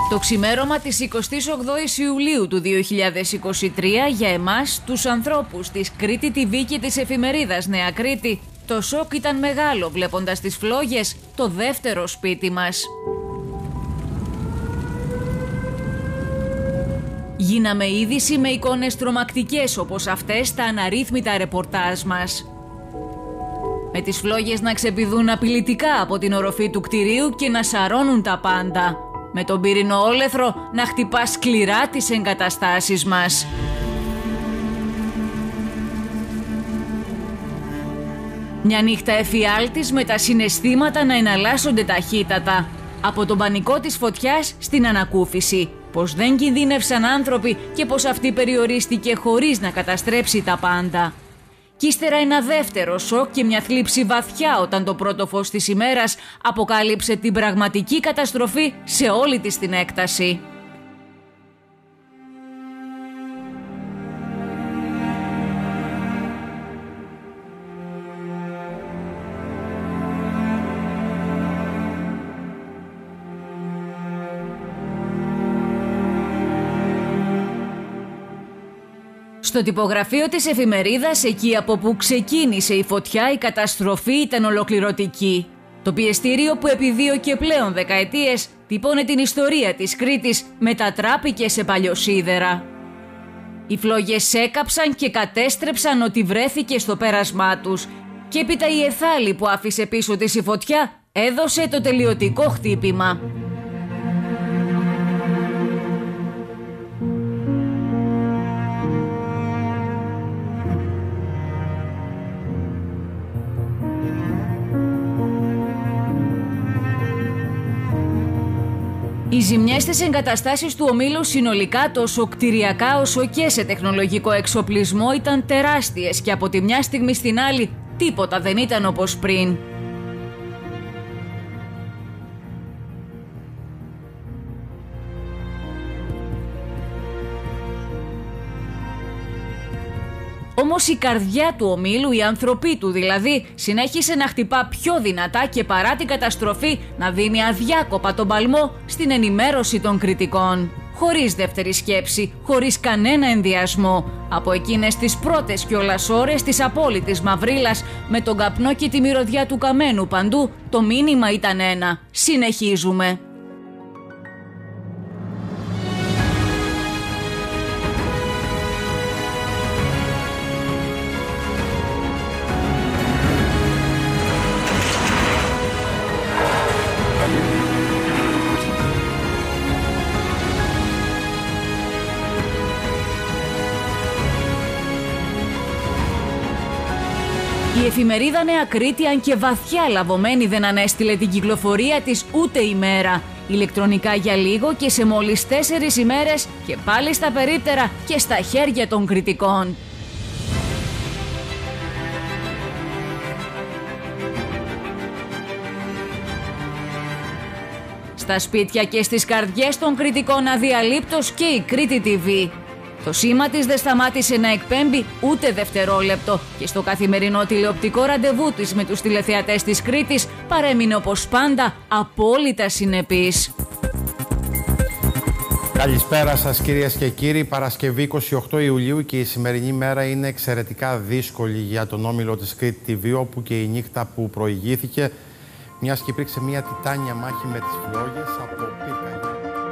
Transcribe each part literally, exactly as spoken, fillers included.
Το ξημέρωμα της εικοστής όγδοης Ιουλίου του δύο χιλιάδες είκοσι τρία για εμάς, τους ανθρώπους της Κρήτη τι βι και της εφημερίδας Νέα Κρήτη, το σοκ ήταν μεγάλο βλέποντας τις φλόγες, το δεύτερο σπίτι μας. Γίναμε είδηση με εικόνες τρομακτικές όπως αυτές στα αναρρύθμιτα ρεπορτάζ μας. Με τις φλόγες να ξεπηδούν απειλητικά από την οροφή του κτηρίου και να σαρώνουν τα πάντα. Με τον πύρινο όλεθρο να χτυπά σκληρά τις εγκαταστάσεις μας. Μια νύχτα εφιάλτης με τα συναισθήματα να εναλλάσσονται ταχύτατα. Από τον πανικό της φωτιάς στην ανακούφιση. Πως δεν κινδύνευσαν άνθρωποι και πως αυτή περιορίστηκε χωρίς να καταστρέψει τα πάντα. Κι ύστερα ένα δεύτερο σοκ και μια θλίψη βαθιά όταν το πρώτο φως της ημέρας αποκάλυψε την πραγματική καταστροφή σε όλη της την έκταση. Στο τυπογραφείο της εφημερίδας, εκεί από που ξεκίνησε η φωτιά, η καταστροφή ήταν ολοκληρωτική. Το πιεστήριο που επί δύο και πλέον δεκαετίες τυπώνε την ιστορία της Κρήτης μετατράπηκε σε παλιοσίδερα. Οι φλόγες έκαψαν και κατέστρεψαν ό,τι βρέθηκε στο πέρασμά τους και έπειτα η εθάλη που άφησε πίσω της η φωτιά έδωσε το τελειωτικό χτύπημα. Οι ζημιές στις εγκαταστάσεις του ομίλου συνολικά τόσο κτηριακά όσο και σε τεχνολογικό εξοπλισμό ήταν τεράστιες και από τη μια στιγμή στην άλλη τίποτα δεν ήταν όπως πριν. Όμως η καρδιά του ομίλου, οι άνθρωποι του δηλαδή, συνέχισε να χτυπά πιο δυνατά και παρά την καταστροφή να δίνει αδιάκοπα τον παλμό στην ενημέρωση των κριτικών. Χωρίς δεύτερη σκέψη, χωρίς κανένα ενδιασμό. Από εκείνες τις πρώτες κιόλας ώρες της απόλυτης μαυρίλας, με τον καπνό και τη μυρωδιά του καμένου παντού, το μήνυμα ήταν ένα: συνεχίζουμε. Η εφημερίδα Νέα Κρήτη, αν και βαθιά λαβωμένη, δεν ανέστειλε την κυκλοφορία της ούτε ημέρα. Ηλεκτρονικά για λίγο και σε μόλις τέσσερις ημέρες και πάλι στα περίπτερα και στα χέρια των κριτικών. Στα σπίτια και στις καρδιές των κριτικών αδιαλείπτως και η Κρήτη τι βι. Το σήμα της δεν σταμάτησε να εκπέμπει ούτε δευτερόλεπτο και στο καθημερινό τηλεοπτικό ραντεβού της με τους τηλεθεατές της Κρήτης παρέμεινε όπως πάντα απόλυτα συνεπής. Καλησπέρα σας κυρίες και κύριοι. Παρασκευή εικοστή όγδοη Ιουλίου και η σημερινή μέρα είναι εξαιρετικά δύσκολη για τον όμιλο της Κρήτη τι βι, όπου και η νύχτα που προηγήθηκε, μιας και υπήρξε μια τιτάνια μάχη με τις φλόγες από πυρκαγιά.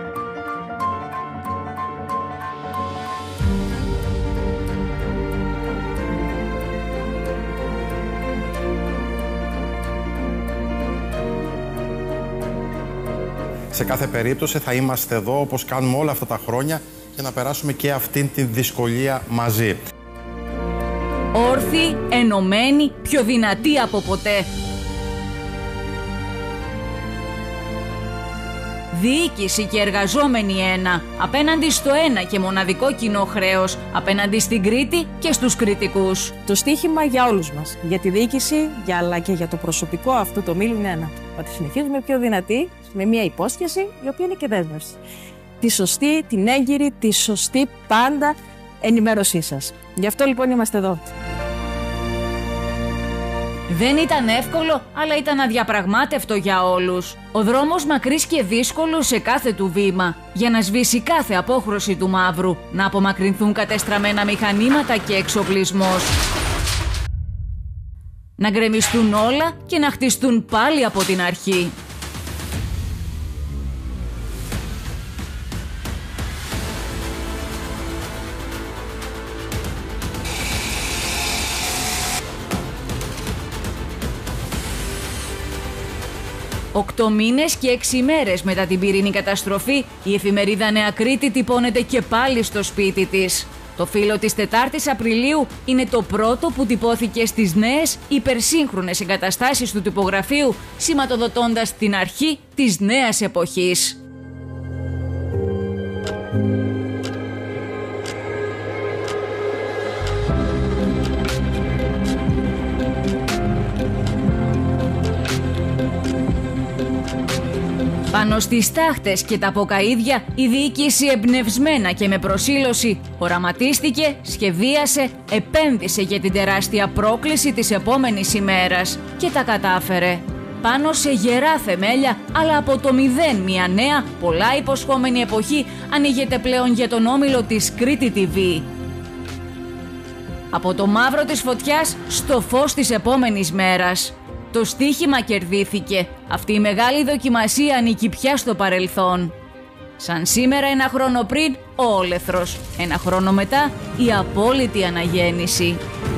Σε κάθε περίπτωση θα είμαστε εδώ όπως κάνουμε όλα αυτά τα χρόνια για να περάσουμε και αυτήν την δυσκολία μαζί. Όρθιοι, ενωμένοι, πιο δυνατοί από ποτέ. Διοίκηση και εργαζόμενοι ένα, απέναντι στο ένα και μοναδικό κοινό χρέος, απέναντι στην Κρήτη και στους κριτικούς. Το στίχημα για όλους μας, για τη διοίκηση, για, αλλά και για το προσωπικό αυτού το ομίλου είναι ένα. Ότι συνεχίζουμε πιο δυνατοί, με μια υπόσχεση, η οποία είναι και δέσμευση. Τη σωστή, την έγκυρη, τη σωστή πάντα ενημέρωσή σας. Γι' αυτό λοιπόν είμαστε εδώ. Δεν ήταν εύκολο, αλλά ήταν αδιαπραγμάτευτο για όλους. Ο δρόμος μακρύς και δύσκολος σε κάθε του βήμα, για να σβήσει κάθε απόχρωση του μαύρου, να απομακρυνθούν κατεστραμμένα μηχανήματα και εξοπλισμός. Να γκρεμιστούν όλα και να χτιστούν πάλι από την αρχή. Οκτώ μήνες και έξι μέρες μετά την πυρηνική καταστροφή, η εφημερίδα Νέα Κρήτη τυπώνεται και πάλι στο σπίτι της. Το φύλλο της τετάρτης Απριλίου είναι το πρώτο που τυπώθηκε στις νέες υπερσύγχρονες εγκαταστάσεις του τυπογραφείου, σηματοδοτώντας την αρχή της νέας εποχής. Πάνω στις τάχτες και τα ποκαΐδια, η διοίκηση εμπνευσμένα και με προσήλωση οραματίστηκε, σχεδίασε, επένδυσε για την τεράστια πρόκληση της επόμενης ημέρας και τα κατάφερε. Πάνω σε γερά θεμέλια, αλλά από το μηδέν μια νέα, πολλά υποσχόμενη εποχή ανοίγεται πλέον για τον όμιλο της Κρήτη τι βι. Από το μαύρο της φωτιάς στο φως της επόμενης μέρας. Το στοίχημα κερδίθηκε. Αυτή η μεγάλη δοκιμασία ανήκει πια στο παρελθόν. Σαν σήμερα ένα χρόνο πριν ο όλεθρος. Ένα χρόνο μετά η απόλυτη αναγέννηση.